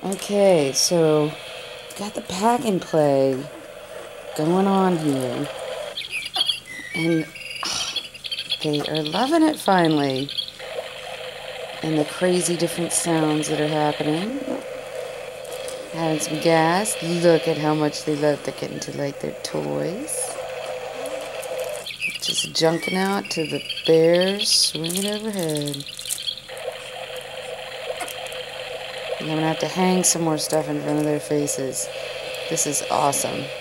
Okay, so got the pack and play going on here, and they are loving it finally. And the crazy different sounds that are happening. Having some gas. Look at how much they love. They're getting to like their toys. Just junking out to the bears swinging overhead. I'm gonna have to hang some more stuff in front of their faces. This is awesome.